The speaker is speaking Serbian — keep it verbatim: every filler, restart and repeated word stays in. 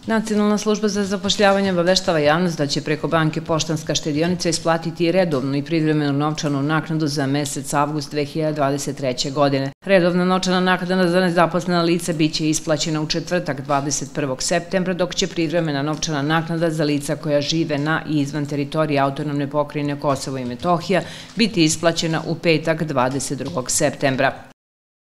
Nacionalna služba za zapošljavanje obaveštava javnost da će preko banke Poštanska štedionica isplatiti redovnu i privremenu novčanu naknadu za mesec avgust dve hiljade dvadeset treće. godine. Redovna novčana naknada za nezaposlena lica biće isplaćena u četvrtak dvadeset prvog septembra, dok će privremena novčana naknada za lica koja žive na i izvan teritorije Autonomne pokrajine Kosovo i Metohija biti isplaćena u petak dvadeset drugog septembra.